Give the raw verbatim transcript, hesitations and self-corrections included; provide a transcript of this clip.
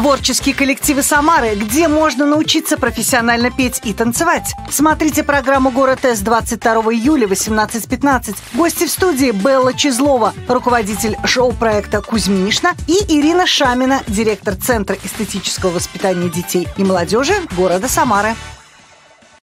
Творческие коллективы Самары, где можно научиться профессионально петь и танцевать. Смотрите программу «Город С» двадцать второго июля восемнадцать пятнадцать. Гости в студии: Белла Чизлова, руководитель шоу-проекта «Кузьминишна», и Ирина Шамина, директор Центра эстетического воспитания детей и молодежи города Самары.